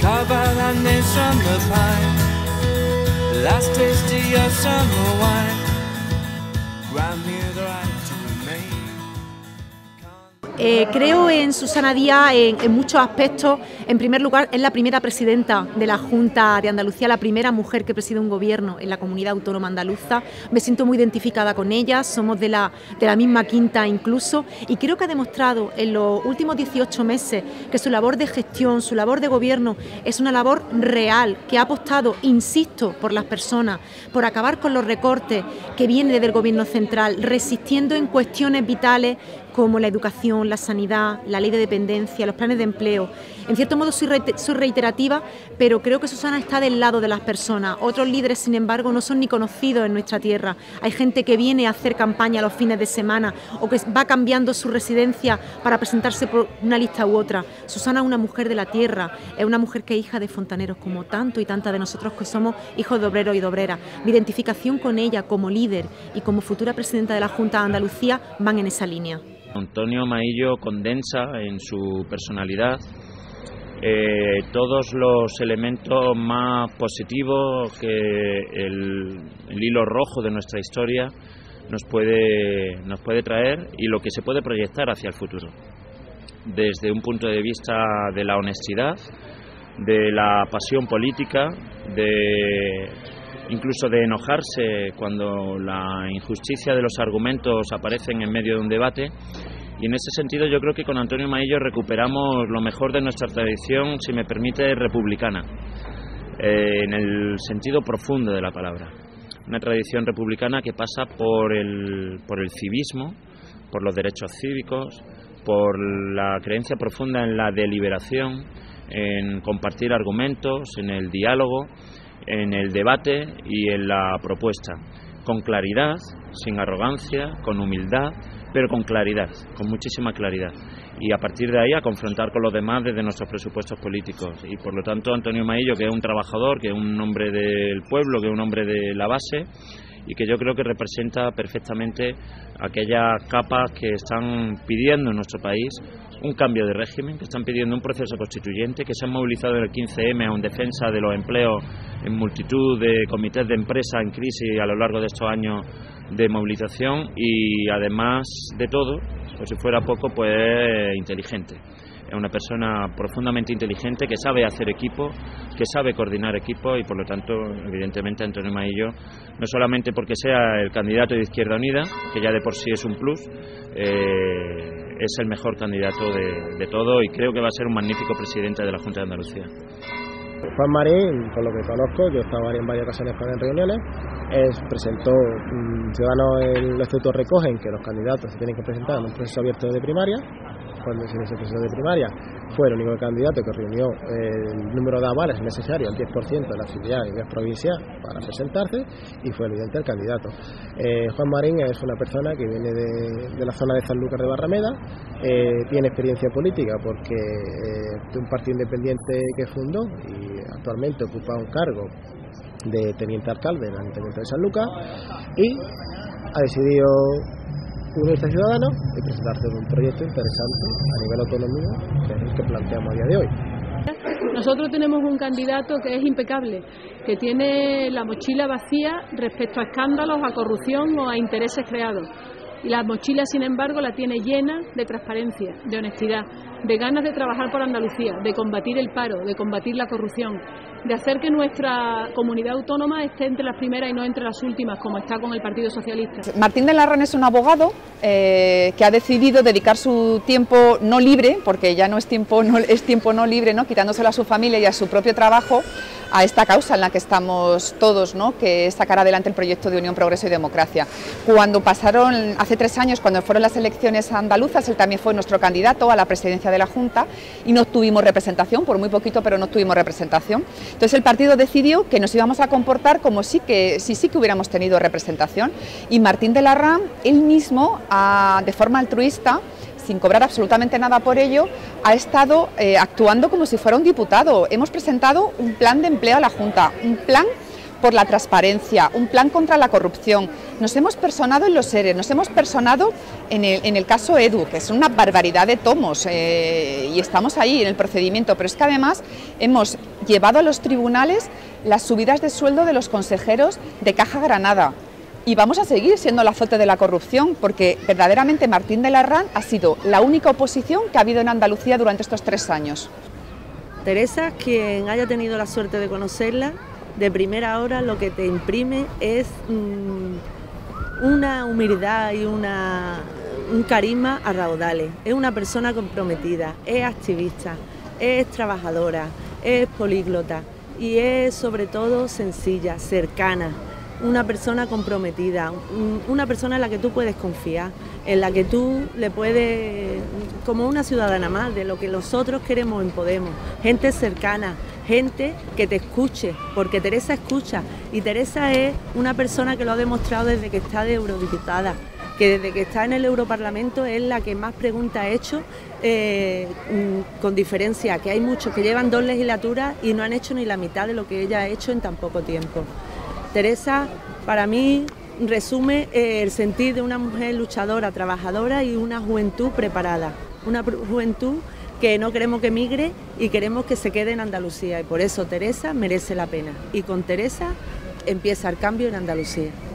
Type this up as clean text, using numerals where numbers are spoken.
Last taste of your summer wine. Grant me the right to remain. Creo en Susana Díaz en muchos aspectos. En primer lugar, es la primera presidenta de la Junta de Andalucía, la primera mujer que preside un gobierno en la comunidad autónoma andaluza. Me siento muy identificada con ella, somos de la misma quinta incluso, y creo que ha demostrado en los últimos 18 meses que su labor de gestión, su labor de gobierno es una labor real, que ha apostado, insisto, por las personas, por acabar con los recortes que vienen desde el gobierno central, resistiendo en cuestiones vitales como la educación, la sanidad, la ley de dependencia, los planes de empleo. En cierto modo soy reiterativa, pero creo que Susana está del lado de las personas. Otros líderes, sin embargo, no son ni conocidos en nuestra tierra. Hay gente que viene a hacer campaña los fines de semana o que va cambiando su residencia para presentarse por una lista u otra. Susana es una mujer de la tierra, es una mujer que es hija de fontaneros, como tanto y tantas de nosotros que somos hijos de obreros y de obreras. Mi identificación con ella como líder y como futura presidenta de la Junta de Andalucía van en esa línea. Antonio Maillo condensa en su personalidad todos los elementos más positivos que el hilo rojo de nuestra historia nos puede traer y lo que se puede proyectar hacia el futuro. Desde un punto de vista de la honestidad, de la pasión política, incluso de enojarse cuando la injusticia de los argumentos aparecen en medio de un debate. Y en ese sentido yo creo que con Antonio Maillo recuperamos lo mejor de nuestra tradición, si me permite, republicana, en el sentido profundo de la palabra. Una tradición republicana que pasa por el civismo, por los derechos cívicos, por la creencia profunda en la deliberación, en compartir argumentos, en el diálogo, en el debate y en la propuesta, con claridad, sin arrogancia, con humildad, pero con claridad, con muchísima claridad, y a partir de ahí a confrontar con los demás desde nuestros presupuestos políticos. Y por lo tanto Antonio Maillo, que es un trabajador, que es un hombre del pueblo, que es un hombre de la base, y que yo creo que representa perfectamente aquellas capas que están pidiendo en nuestro país un cambio de régimen, que están pidiendo un proceso constituyente, que se han movilizado en el 15M en defensa de los empleos en multitud de comités de empresa en crisis a lo largo de estos años de movilización, y además de todo, por si fuera poco, pues inteligente. Es una persona profundamente inteligente que sabe hacer equipo, que sabe coordinar equipo, y por lo tanto, evidentemente, Antonio Maillo, no solamente porque sea el candidato de Izquierda Unida, que ya de por sí es un plus, es el mejor candidato de todo, y creo que va a ser un magnífico presidente de la Junta de Andalucía. Juan Marín, por lo que conozco, yo he estado en varias ocasiones con él en reuniones, presentó Ciudadanos, el estatuto recogen que los candidatos se tienen que presentar en un proceso abierto de primaria. Cuando se hizo el proceso de primaria fue el único candidato que reunió el número de avales necesario, el 10% de la afiliada a nivel provincial para presentarse, y fue evidente el candidato. Juan Marín es una persona que viene de la zona de Sanlúcar de Barrameda, tiene experiencia política porque de un partido independiente que fundó y actualmente ocupa un cargo de teniente alcalde en el Ayuntamiento de Sanlúcar, y ha decidido unirse a Ciudadanos y presentarse un proyecto interesante a nivel autonómico, que es el que planteamos a día de hoy. Nosotros tenemos un candidato que es impecable, que tiene la mochila vacía respecto a escándalos, a corrupción o a intereses creados. Y la mochila, sin embargo, la tiene llena de transparencia, de honestidad, de ganas de trabajar por Andalucía, de combatir el paro, de combatir la corrupción, de hacer que nuestra comunidad autónoma esté entre las primeras y no entre las últimas, como está con el Partido Socialista. Martín de Larrán es un abogado que ha decidido dedicar su tiempo no libre, porque ya no es tiempo no libre, ¿no?, quitándoselo a su familia y a su propio trabajo, a esta causa en la que estamos todos, ¿no?, que es sacar adelante el proyecto de Unión, Progreso y Democracia. Cuando pasaron, hace 3 años, cuando fueron las elecciones andaluzas, él también fue nuestro candidato a la presidencia de la Junta y no tuvimos representación, por muy poquito, pero no tuvimos representación. Entonces el partido decidió que nos íbamos a comportar como sí que hubiéramos tenido representación, y Martín de Larrán, él mismo, de forma altruista, sin cobrar absolutamente nada por ello, ha estado actuando como si fuera un diputado. Hemos presentado un plan de empleo a la Junta, un plan por la transparencia, un plan contra la corrupción. Nos hemos personado en los ERE, nos hemos personado en el caso Edu, que es una barbaridad de tomos, y estamos ahí en el procedimiento, pero es que además hemos llevado a los tribunales las subidas de sueldo de los consejeros de Caja Granada. Y vamos a seguir siendo el azote de la corrupción, porque verdaderamente Martín de Larrán ha sido la única oposición que ha habido en Andalucía durante estos 3 años. Teresa, quien haya tenido la suerte de conocerla, de primera hora lo que te imprime es una humildad y un carisma a raudales. Es una persona comprometida, es activista, es trabajadora, es políglota y es sobre todo sencilla, cercana. Una persona comprometida, una persona en la que tú puedes confiar, en la que tú le puedes, como una ciudadana más, de lo que nosotros queremos en Podemos, gente cercana, gente que te escuche, porque Teresa escucha, y Teresa es una persona que lo ha demostrado desde que está de eurodiputada, que desde que está en el Europarlamento es la que más preguntas ha hecho, con diferencia, que hay muchos que llevan 2 legislaturas y no han hecho ni la mitad de lo que ella ha hecho en tan poco tiempo. Teresa, para mí, resume el sentir de una mujer luchadora, trabajadora y una juventud preparada. Una juventud que no queremos que migre y queremos que se quede en Andalucía. Y por eso Teresa merece la pena. Y con Teresa empieza el cambio en Andalucía.